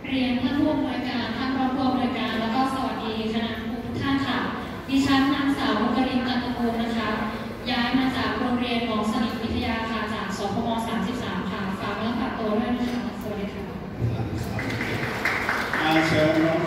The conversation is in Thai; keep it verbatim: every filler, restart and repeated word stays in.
เรียนท่านผู้อำนวยการท่านรองผู้อำนวยการแล้วก็สวัสดีคณะครูทุกท่านค่ะดิฉันนางสาวมุกรินตันตะกูลนะคะย้ายมาจากโรงเรียนหมอสนิทวิทยาค่ะจากสพมสามสิบสามค่ะฝากเนื้อฝากตัวด้วยนะคะสวัสดีค่ะเชิญน้อง